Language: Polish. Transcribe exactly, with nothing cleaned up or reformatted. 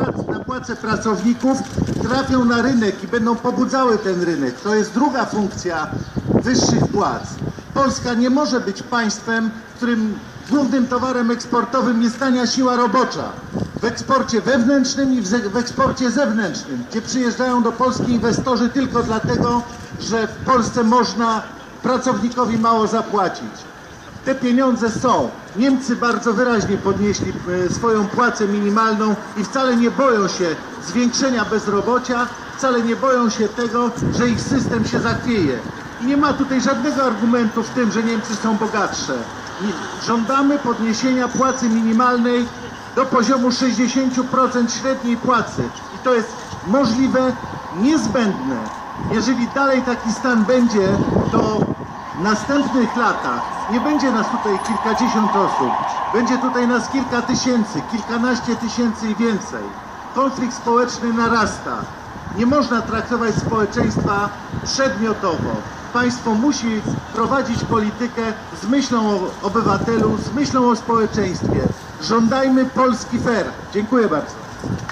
na płace pracowników trafią na rynek i będą pobudzały ten rynek. To jest druga funkcja wyższych płac. Polska nie może być państwem, w którym głównym towarem eksportowym jest tania siła robocza. W eksporcie wewnętrznym i w eksporcie zewnętrznym, gdzie przyjeżdżają do Polski inwestorzy tylko dlatego, że w Polsce można pracownikowi mało zapłacić. Te pieniądze są. Niemcy bardzo wyraźnie podnieśli swoją płacę minimalną i wcale nie boją się zwiększenia bezrobocia, wcale nie boją się tego, że ich system się zachwieje. I nie ma tutaj żadnego argumentu w tym, że Niemcy są bogatsze. Żądamy podniesienia płacy minimalnej do poziomu sześćdziesięciu procent średniej płacy. I to jest możliwe, niezbędne. Jeżeli dalej taki stan będzie, to w następnych latach nie będzie nas tutaj kilkadziesiąt osób, będzie tutaj nas kilka tysięcy, kilkanaście tysięcy i więcej. Konflikt społeczny narasta. Nie można traktować społeczeństwa przedmiotowo. Państwo musi prowadzić politykę z myślą o obywatelu, z myślą o społeczeństwie. Żądajmy Polski fair. Dziękuję bardzo.